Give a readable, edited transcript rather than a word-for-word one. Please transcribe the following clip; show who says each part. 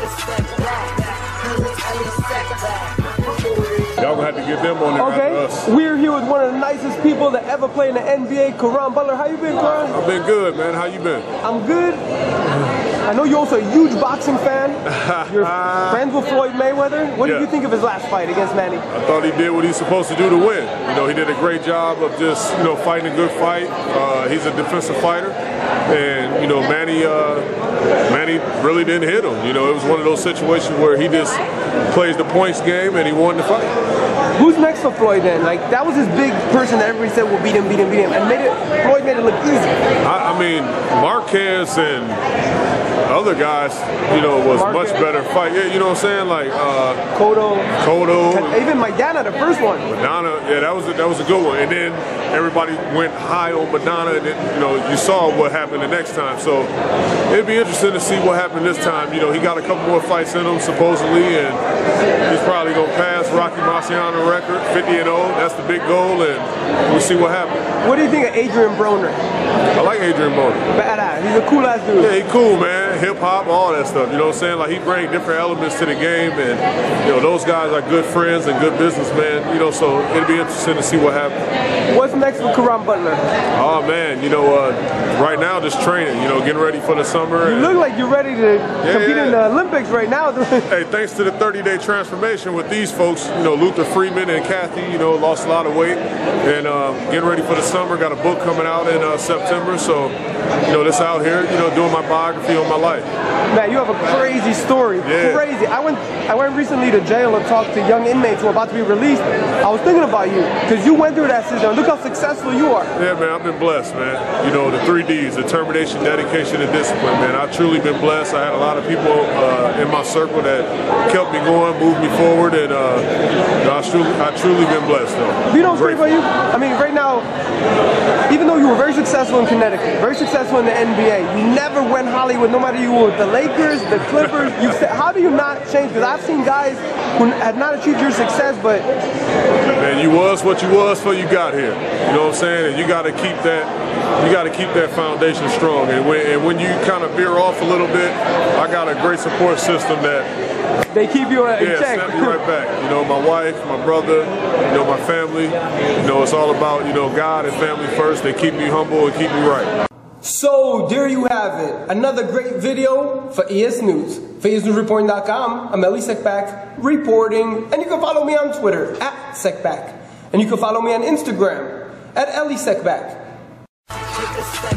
Speaker 1: Y'all gonna have to get them on there.
Speaker 2: Okay, we're here with one of the nicest people that ever played in the NBA, Caron Butler. How you been, Caron?
Speaker 1: I've been good, man. How you been?
Speaker 2: I'm good. I know you're also a huge boxing fan. You're friends with Floyd Mayweather. What did you think of his last fight against Manny?
Speaker 1: I thought he did what he's supposed to do to win. You know, he did a great job of just, fighting a good fight. He's a defensive fighter. And, Manny really didn't hit him. It was one of those situations where he just plays the points game and he won the fight.
Speaker 2: Who's next for Floyd then? Like, that was his big person that everybody said will beat him. And Floyd made it look easy.
Speaker 1: I mean, Marquez and other guys, was much better fight. Yeah, you know what I'm saying? Like
Speaker 2: Cotto. Even Maidana, the first one.
Speaker 1: Maidana, yeah, that was a good one. And then everybody went high on Maidana, and then, you saw what happened the next time. So it'd be interesting to see what happened this time. He got a couple more fights in him supposedly, and he's probably gonna pass Rocky Marciano record, 50-0. That's the big goal, and we'll see what happens.
Speaker 2: What do you think of Adrian Broner?
Speaker 1: I like Adrian Broner.
Speaker 2: Badass. He's a cool ass dude.
Speaker 1: Yeah, he cool, man. Hip hop, all that stuff. You know what I'm saying? Like, he brings different elements to the game, and those guys are good friends and good businessmen. So it'll be interesting to see what happens.
Speaker 2: What's next for Caron Butler?
Speaker 1: Oh man, right now just training. Getting ready for the summer.
Speaker 2: You look like you're ready to compete in the Olympics right now.
Speaker 1: Hey, thanks to the 30-day transformation with these folks, Luther Freeman and Kathy, lost a lot of weight, and getting ready for the summer. Got a book coming out in September, so this out here, doing my biography on my life.
Speaker 2: Man, you have a crazy story.
Speaker 1: Yeah.
Speaker 2: Crazy. I went recently to jail and talked to young inmates who are about to be released. I was thinking about you because you went through that system. Look how successful you are.
Speaker 1: Yeah, man, I've been blessed, man. The 3 Ds: determination, dedication, and discipline, man. I've truly been blessed. I had a lot of people in my circle that kept me going, moved me forward, and I've truly been blessed, though.
Speaker 2: You know what's great about you? I mean, right now, even though you were very successful in Connecticut, very successful in the NBA, you never went Hollywood, no matter you were with the Lakers, the Clippers. How do you not change? Because I've seen guys who had not achieved your success, but...
Speaker 1: Man, you was what you was before you got here. You know what I'm saying? And you got to keep that foundation strong. And when you kind of veer off a little bit, I got a great support system that...
Speaker 2: They keep you in check.
Speaker 1: Snap you right back. My wife, my brother, my family. It's all about, God and family first. They keep me humble and keep me right.
Speaker 2: So, there you have it. Another great video for EsNews. For EsNewsReporting.com, I'm Ellie Sekback reporting. And you can follow me on Twitter, @Sekback. And you can follow me on Instagram, @Ellie Sekback.